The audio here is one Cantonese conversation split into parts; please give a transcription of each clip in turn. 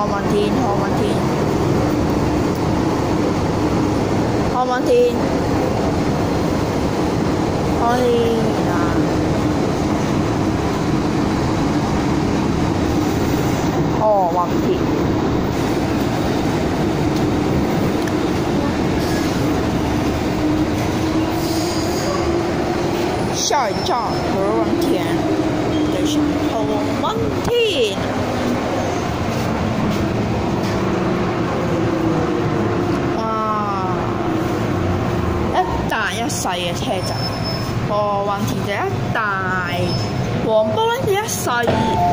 何文田，何文田，何文田，何田啊！何文田。下一站何文田，對上何文田。哇！一大一細嘅車站，何文田就一大，黃埔呢就一細。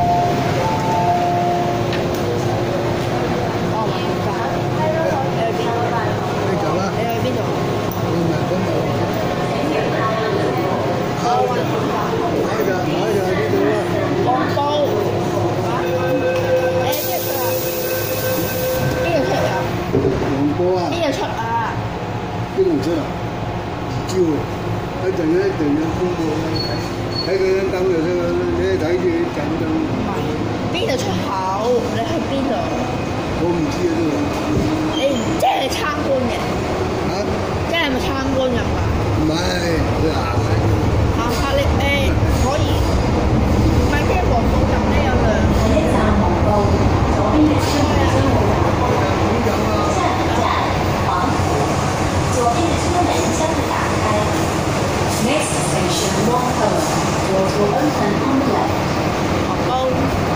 邊度出啊？唔知喎，一陣公佈睇佢間燈就得啦。你睇住緊燈。 邊度出口？你去邊度？ 我唔知啊， 你即係你參觀嘅？ 嚇？ 即係咪參觀入㗎？ 唔係，我行下。 行下你可以，唔係即係黃埔站呢有兩個。 下一站黃埔，左邊的車門將會打開。下一站黃埔，左邊的車門將會打開。Next station Whampoa. Doors will open on the left. 黃埔。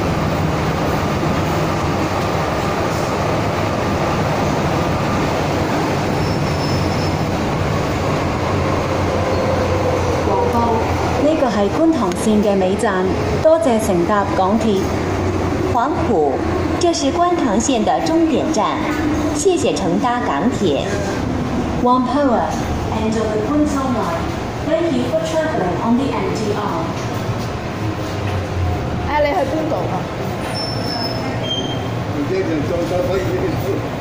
呢個係觀塘線嘅尾站，多謝乘搭港鐵。 黃埔，這是觀塘線的終點站，謝謝乘搭港鐵。 Whampoa, end of the Queenstown Line. Thank you for travelling on the MTR. 你去邊度啊？ 而家就再可以。